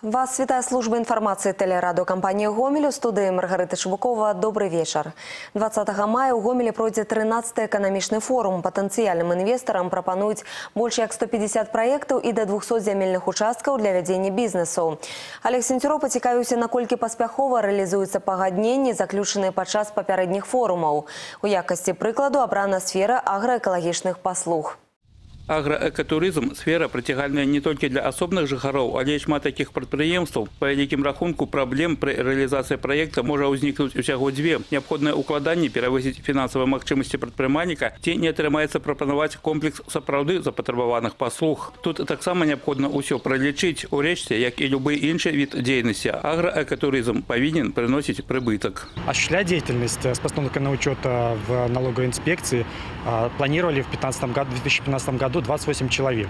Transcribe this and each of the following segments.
Вас вітає служба інформації телерадіокомпанії «Гомель». У студії Маргарита Шибукова. Добрий вечір. 20 мая у Гомелі пройде 13-й економічний форум. Потенціальним інвесторам пропонують більше як 150 проєктів і до 200 земельних участків для ведення бізнесу. Олег Сентюров поцікавився, наколькі паспяхова реалізуються пагадненні, заключені падчас попередніх форумів. У якості прикладу обрана сфера агроекологічних послуг. Агроэкотуризм – сфера притягальная не только для особных жыхароў, але і шмат таких прадпрыемстваў. По великим рахунку проблем при реализации проекта может возникнуть усяго две. Необходное укладанне перевозить финансовые магчымасці прадпрымальніка, ці не атрымаецца прапанаваць комплекс сапраўды запатрабаваных паслуг. Тут таксама необходно ўсё пролечить. Урэшце, як и любой іншы від дзейнасці, агроэкотуризм повинен приносить прибыток. Осуществлять деятельность с постановкой на учет в налоговой инспекции планировали в 2015 году 28 человек.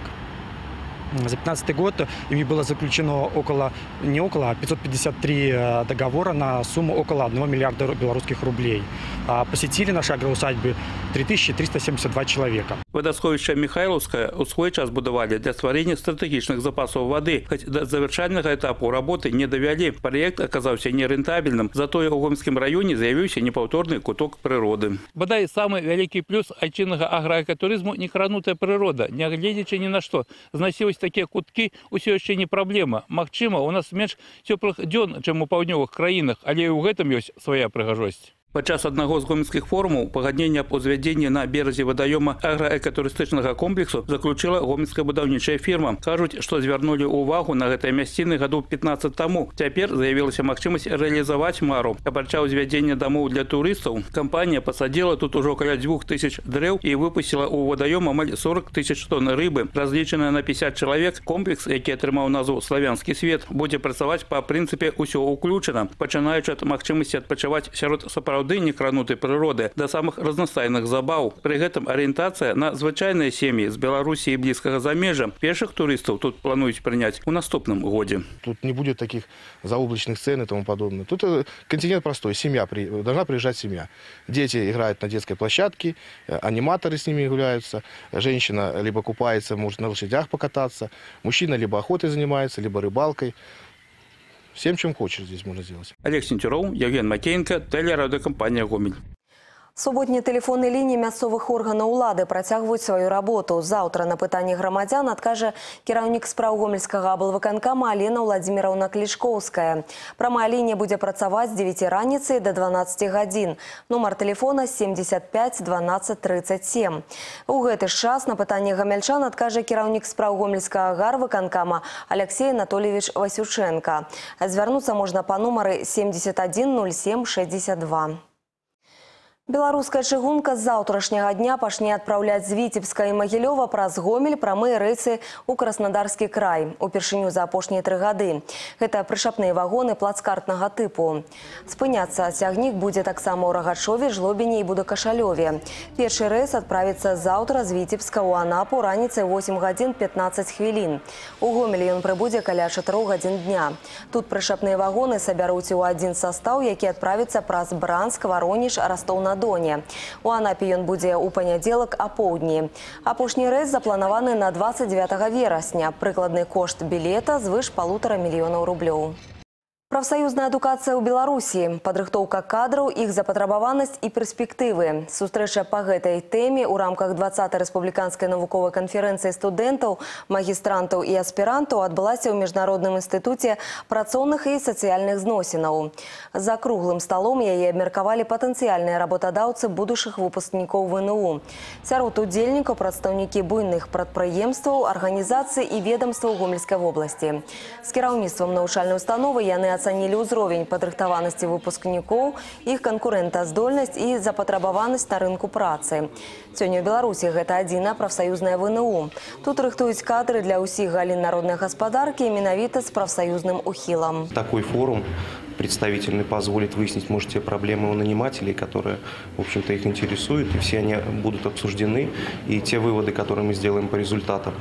За 2015 год ими было заключено а 553 договора на сумму около 1 миллиарда белорусских рублей. Посетили наши агроусадьбы 3372 человека. Водосховище Михайловское у свой час будовали для створения стратегичных запасов воды. Хоть до завершального этапу работы не довели. Проект оказался нерентабельным, зато и в Гомельском районе заявился неповторный куток природы. Бодай самый великий плюс айчинного агроэкотуризму – некранутая природа. Не глядячи ни на что. Зносилось такие кутки усё яшчэ не проблема. Магчыма, у нас менш цёплых дзён, чым у паўднёвых краінах, але і ў гэтым ёсць свая прыгажосць. Падчас аднаго з гомельскіх форумаў пагадненне аб узвядзенні на беразе вадаёма аграэкатурыстычнага комплексу заключила гомельская будаўнічая фірма. Кажуць, што звярнулі ўвагу на гэтыя мясціны гадоў 15 таму. Цяпер заявілася магчымасць рэалізаваць мару. Апрача ўзвядзення дамоў для турыстаў, кампанія пасадзіла тут ужо каля 2000 дрэў і выпусціла ў вадаём амаль 40 000 тонн рыбы. Разлічаная на 50 чалавек, комплекс, які атрымаў назву «Славянскі свет», будзе працаваць па прынцыпе «усё ўключана», пачынаючы ад магчымасці адпачываць сярод сапраўды некранутай прыроды до самых разнастайных забаў. При гэтым арыентацыя на звычайныя сем'і з Беларусі і блізкага замежжа. Першых турыстаў тут плануюць прыняць у наступным годзе. Тут не будет таких заоблачных цен и тому подобное. Тут континент простой. Должна приезжать семья. Дети играют на детской площадке, аниматоры с ними гуляются, женщина либо купается, может на лошадях покататься, мужчина либо охотой занимается, либо рыбалкой. Всем, чем хочешь, здесь можно сделать. Олег Сентюров, Евген Макеенко, телерадиокомпания «Гомель». Суботні тэлефонныя лініі мясцовых органаў улады працягваюць сваю работу. Заўтра на пытанні грамадзян адкажа кіраўнік спраў гомельскага аблвыканкама Алена Владимировна Клішкоўская. Прамая лінія будзе працаваць з 9 раніцы до 12 гадзін. Нумар тэлефона 75 12 37. У гэты ж час на пытанні гамельчан адкажа кіраўнік спраў гомельскага гарвыканкама Алексей Анатольевич Васюченко. Звярнуцца можна па нумары 71 07 62. Беларуская чыгунка з заўтрашняга дня пачне адпраўляць з Віцебска і Магілёва праз Гомель прамыя рэйсы ў Краснодарскі край. Упершыню за апошнія 3 гады. Гэта прышапныя вагоны плацкартнага тыпу. Спыняцца цягнік будзе таксама ў Рагачове, Жлобіне і Будакашалёве. Першы рэйс адправіцца заўтра з Віцебска ў Анапу раніцай 8 гадзін 15 хвілін. У Гомелі ён прыбудзе каля 4 гадзін дня. Тут прышапныя вагоны сабяруць у адзін састаў, які адправіцца праз Бранск, Варонеж, Ростов-на Доне. У Анапе ён будзе ў панядзелак апоўдні. Апошні рэйс запланаваны на 29 верасня. Прыкладны кошт білета звыш 1,5 мільёнаў рублёў. Прафсаюзная адукацыя ў Беларусі, падрыхтоўка кадраў, іх запатрабаванасць і перспектывы. Сустрэча па гэтай тэме ў рамках 20-й рэспубліканскай навуковай канферэнцыі студэнтаў, магістрантаў і аспірантаў адбылася ў Міжнародным інстытуце працоўных і сацыяльных зносінаў. За круглым сталом яе абмеркавалі патэнцыяльныя работадаўцы будучых выпускнікоў ВНУ. Сярод удзельнікаў прадстаўнікі буйных прадпрыемстваў, арганізацый і ведамстваў Гомельскай вобласці. З кіраўніцтвам навучальнай установы яны ацанілі ўзровень падрыхтаванасці выпускнікоў, іх канкурэнтаздольнасць і запатрабаванасць на рынку працы. Сёння ў Беларусі гэта адзіная прафсаюзная ВНУ. Тут рыхтуюць кадры для ўсіх галін народнай гаспадаркі, менавіта з прафсаюзным ухілам. Такой форум представительный позволит выяснить, может, те проблемы у нанимателей, которые, в общем-то, их интересуют, и все они будут обсуждены, и те выводы, которые мы сделаем по результатам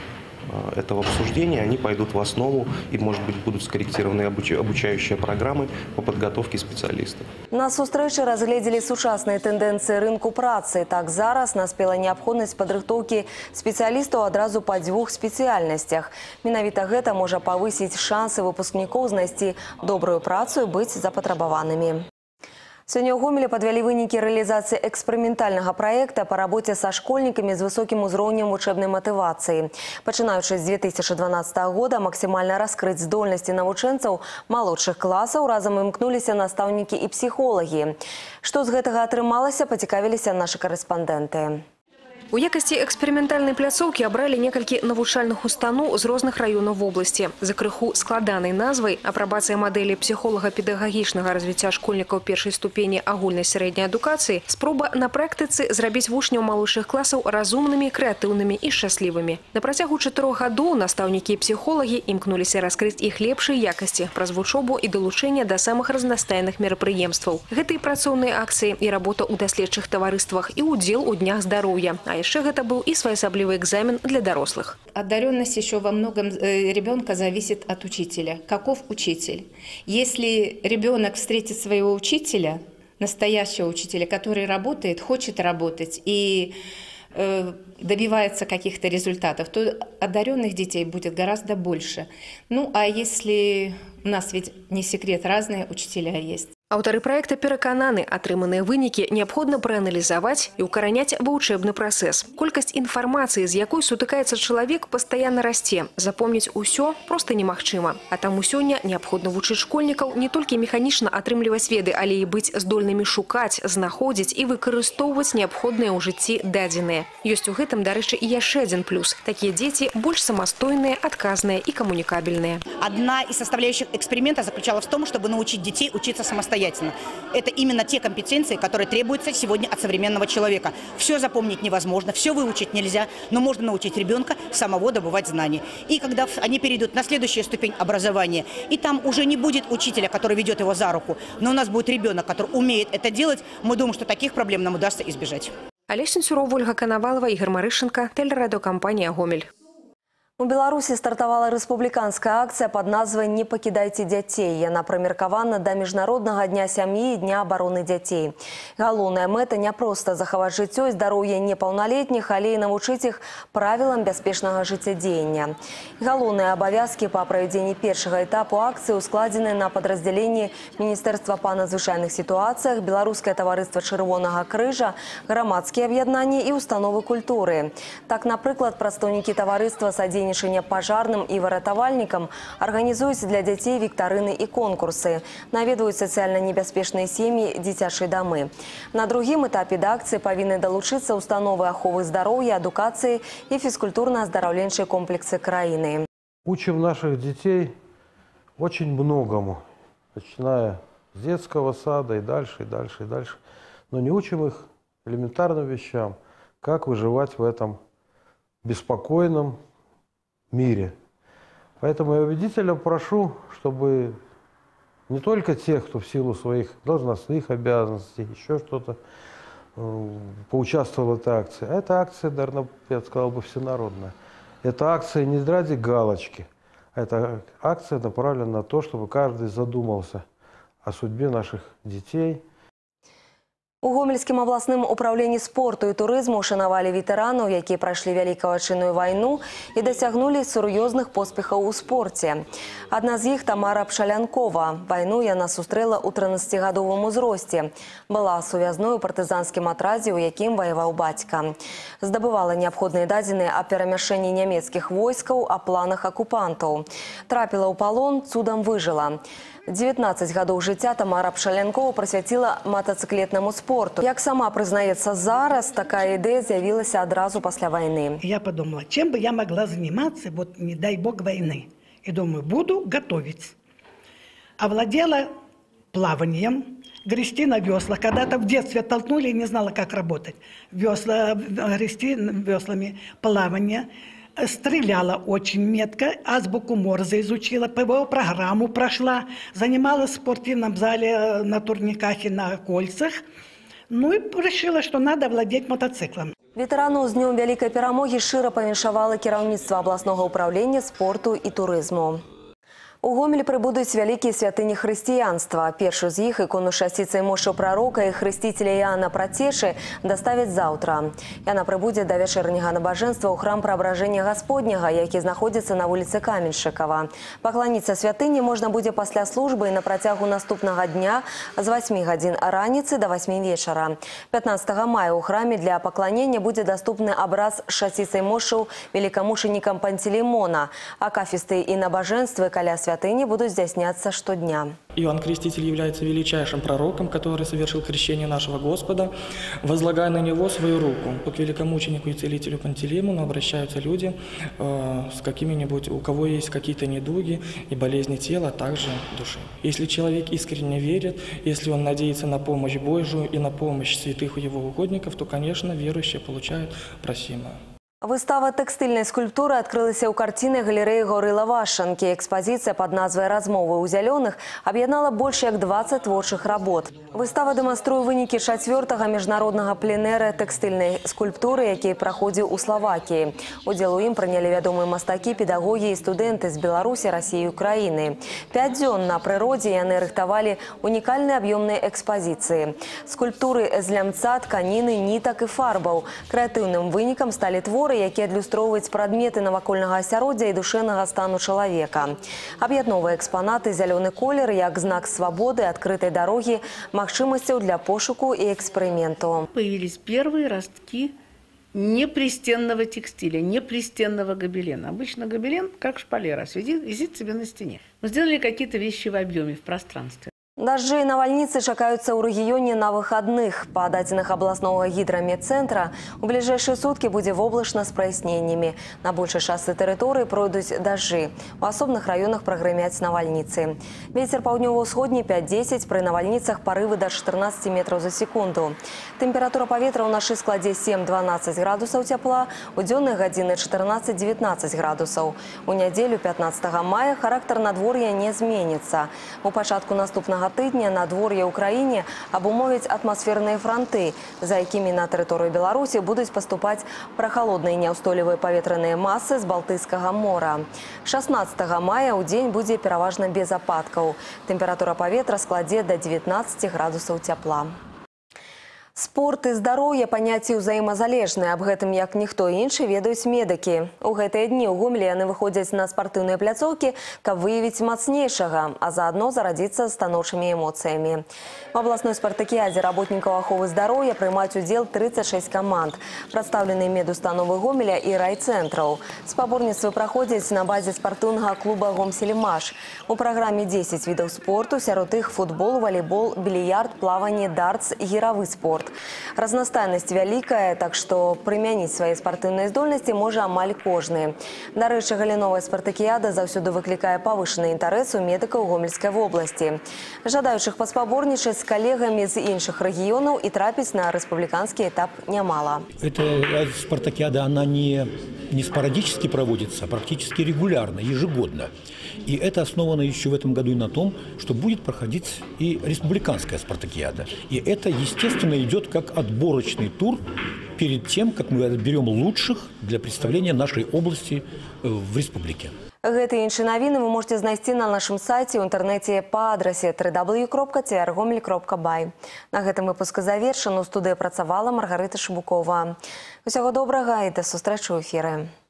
этого обсуждения они пойдут в основу и, может быть, будут скорректированы обучающие программы по подготовке специалистов. На сустрэчы разгледзелі сучасныя тэндэнцыі рынку працы. Так зараз наспела неабходнасць падрыхтоўкі спецыялістаў адразу па 2 спецыяльнасцях. Менавіта гэта можа павысіць шансы выпускнікоў знайсці добрую працу і быць запатрабаванымі. Сёння ў Гомелі падвялі вынікі рэалізацыі эксперыментальнага праекта па рабоце са школьнікамі з высокім узроўнем вучэбнай матывацыі. Пачынаючы з 2012 года максімальна раскрыць здольнасці навучэнцаў малодшых класаў разам імкнуліся настаўнікі і псіхолагі. Што з гэтага атрымалася, пацікавіліся нашы карэспандэнты. У якасці эксперыментальнай пляцоўкі абралі некалькі навучальных устаноў з розных раёнаў вобласці. За крыху складанай назвай апрабацыя мадэлі псіхолага-педагагічнага развіцця школьнікаў першай ступені агульнай сярэдняй адукацыі, спроба на практыцы зрабіць вучняў малодшых класаў разумнымі, крэатыўнымі і шчаслівымі. На працягу 4 гадоў настаўнікі і псіхолагі імкнуліся раскрыць іх лепшыя якасці праз вучобу і далучэнне да самых разнастайных мерапрыемстваў. Гэта і працоўныя акцыі, і работа ў даследчых таварыствах, і удзел у днях здароўя. Еще это был и своеособлivый экзамен для дорослых. Одаренность еще во многом ребенка зависит от учителя. Каков учитель? Если ребенок встретит своего учителя, настоящего учителя, который работает, хочет работать и добивается каких-то результатов, то одаренных детей будет гораздо больше. Ну, а если у нас ведь не секрет, разные учителя есть. Аўтары праекта перакананы, атрыманыя вынікі неабходна прааналізаваць і ўкараняць ва ўчэбны працэс. Колькасць інфармацыі, з якой сутыкаецца чалавек, пастаянна расце. Запомніць усё проста немагчыма. А таму сёння неабходна вучыць школьнікаў не толькі механічна атрымліваць веды, але і быць здольнымі шукаць, знаходзіць і выкарыстоўваць неабходныя ў жыцці дадзеныя. Ёсць у гэтым, дарэчы, і яшчэ адзін плюс. Такія дзеці больш самастойныя, адказныя і камунікабельныя. Одна из составляющих эксперимента заключалась в том, чтобы научить детей учиться самостоятельно. Это именно те компетенции, которые требуются сегодня от современного человека. Все запомнить невозможно, все выучить нельзя, но можно научить ребенка самого добывать знания. И когда они перейдут на следующую ступень образования, и там уже не будет учителя, который ведет его за руку, но у нас будет ребенок, который умеет это делать, мы думаем, что таких проблем нам удастся избежать. Олег Сенцюров, Ольга Коновалова, Игорь Марышенко, телерадиокомпания «Гомель». У Беларусі стартавала рэспубліканская акцыя пад назвай «Не пакідайце дзяцей». Яна прымеркавана да міжнароднага дня сям'і і дня абароны дзяцей. Галоўная мэта не проста захаваць жыццё і здароўе непаўналетніх, але і навучыць іх правілам бяспечнага жыццядзеяння. Галоўныя абавязкі па правядзенні першага этапу акцыі ускладзены на падраздзяленні Міністэрства па надзвычайных сітуацыях, Беларускае таварыства Чырвонага крыжа, грамадскія аб'яднанні і установы культуры. Так, напрыклад, прадстаўнікі таварыства садзейнічання пажарным і выратавальнікам арганізуюць для дзяцей віктарыны і конкурсы, наведваюць сацыяльна небяспечныя сем'і, дзіцячыя дамы. На другім этапе да акцыі павінны далучыцца установы аховы здароўя, адукацыі і фізкультурна-аздараўленчыя комплексы краіны. Учим наших детей очень многому, начиная с детского сада и дальше, и дальше, и дальше. Но не учим их элементарным вещам, как выживать в этом беспокойном мире. Поэтому я убедительно прошу, чтобы не только тех, кто в силу своих должностных обязанностей, еще что-то, поучаствовал в этой акции. А эта акция, наверное, я сказал бы, всенародная. Эта акция не ради галочки. Эта акция направлена на то, чтобы каждый задумался о судьбе наших детей. У Гомельскім абласным управленні спорту і турызму шанавалі ветэранаў, якія прайшлі Вялікую Адчынную вайну і дасягнулі сур'ёзных поспехаў у спорце. Адна з іх – Тамара Пшалянкова. Вайну яна сустрэла ў 13-гадовым узросце. Была сувязной у партызанскім атрадзе, у якім ваяваў бацька. Здабывала неабходныя дадзеныя аб перамяшчэнні нямецкіх войскаў, о планах акупантаў. Трапіла ў палон, цудам выжыла. 19 гадоў жыцця Тамара Пшалянкова прысвяціла матацыклетнаму спорту. Як сама прызнаецца зараз, такая ідэя з'явілася адразу пасля вайны. Я подумала, чем бы я могла заниматься, вот не дай бог войны. И думаю, буду готовить. Овладела плаванием, грести на веслах. Когда-то в детстве оттолкнули и не знала, как работать. Весла, грести веслами, плавание. Стреляла очень метко, азбуку Морзе изучила, ПВО-программу прошла, занималась в спортивном зале на турниках и на кольцах. Ну и решила, что надо владеть мотоциклом. Ветэрану з днём вялікай перамогі шчыра павіншавала кіраўніцтва абласнога ўправлення спорту і турызму. У Гомелі прыбудуць вялікія святыні хрысціянства. Першую з іх, ікону шасціцы Мошы Прарока і хрысціцеля Іоанна Працешчы, даставяць заўтра. Яна прыбудзе да вячэрняга набажэнства ў храм Праабражэння Гасподняга, які знаходзіцца на вуліцы Каменьшыкава. Пакланіцца святыні можна будзе пасля службы і на працягу наступнага дня з 8 гадзін раніцы да 8 вечара. 15 мая ў храме для пакланення будзе даступны абраз з шасціцай Мошаў велікамучанікам Пантелеймона, а кафесты і набажэнствы каля святыни будут здійсняться щодня. Иоанн Креститель является величайшим пророком, который совершил крещение нашего Господа, возлагая на него свою руку. К великомученику и целителю Пантелеймону обращаются люди с какими-нибудь, у кого есть какие-то недуги и болезни тела, а также души. Если человек искренне верит, если он надеется на помощь Божию и на помощь святых его угодников, то, конечно, верующие получают просимое. Выстава тэкстыльнай скульптуры адкрылася ў карцінай галерэі Горыла Вашанкі. Экспазіцыя пад назвай «Размовы ў зялёных» аб'яднала больш як 20 творчых работ. Выстава дэманструе вынікі 4-го міжнароднага пленэра тэкстыльнай скульптуры, які праходзіў у Славакіі. Удзел у ім прынялі вядомыя мастакі, педагогі і студэнты з Беларусі, Расіі і Украіны. 5 дзён на прыродзе яны рыхтавалі унікальныя аб'ёмныя экспазіцыі. Скульптуры з лямца, тканіны, нітак і фарбаў. Крэатыўным вынікам сталі творы, які адлюстроўваюць прадметы навакольнага асяроддзя і душэўнага стану чалавека. Аб'ядноўвае экспанаты зялёны колер як знак свабоды, адкрытай дарогі, магчымасцяў для пошуку і эксперименту. Появились первые ростки непристенного текстиля, непристенного гобелена. Обычно гобелен, как шпалера, висит себе на стене. Мы сделали какие-то вещи в объеме, в пространстве. Дажджы і навальніцы чакаюцца ў рэгіёне на выхадных. Па дадзеных абласнога гідрамедцэнтра у бліжэйшыя суткі будзе воблачна з праясненнямі. На большай частцы тэрыторыі пройдуць дажджы. У асобных раёнах прагрымяць навальніцы. Вецер паўднёва-ўсходні 5-10, пры навальніцах парывы да 14 метраў за секунду. Тэмпература паветра ўначы складзе 7-12 градусаў цяпла, у дзённыя гадзіны 14-19 градусаў. У нядзелю 15 мая характар надвор'я не зменіцца. У пачатку наступнага тыдня надвор'е ў краіне абумовяць атмасферныя франты, за якімі на тэрыторыю Беларусі будуць паступаць прахалодныя няўстойлівыя паветраныя масы з Балтыйскага мора. 16 мая ў дзень будзе пераважна без ападкаў. Тэмпература паветра складзе да 19 градусаў цяпла. Спорт і здароўе паняцці ўзаемазалежныя. Аб гэтым, як ніхто іншы, ведаюць медыкі. У гэтыя дні ў Гомелі яны выходзяць на спартыўныя пляцоўкі, каб выявіць мацнейшага, а заадно зарадзіцца станоўчымі эмоцыямі. В абласной спартакіядзе работнікаў аховы здароўя прымаюць удзел 36 каманд, прадстаўленыя медустановы Гомеля і райцэнтраў. Спаборніцтвы праходзяць на базе спартыўнага клуба «Гомсельмаш». У праграме 10 відаў спорту, сярод іх футбол, валейбол, більярд, плаванне, дартс, гіравы спорт. Разнастайнасць вялікая, так што прымяніць свае спартыўныя здольнасці можа амаль кожны. Дарэчы, галіновая спартакіяда заўсёды выклікае павышаны інтарэс у медыкаў Гомельскай вобласці. Жадаючых паспаборнічаць з калегамі з іншых рэгіёнаў і трапіць на рэспубліканскі этап нямала. Эта спартакиада, она не спорадически проводится, а практически регулярно, ежегодно. И это основано еще в этом году и на том, что будет проходить и республиканская спартакиада. И это, естественно, идет как отборочный тур перед тем, как мы отберем лучших для представления нашей области в республике. Гэты і іншыя навіны вы можете знайсці на нашым сайце ў інтэрнэце па адрасе www.trgomel.by. На гэтым выпуск завершаны. У студыі працавала Маргарыта Шыбукова. Усяго добрага і да сустрэчы ў эфіры.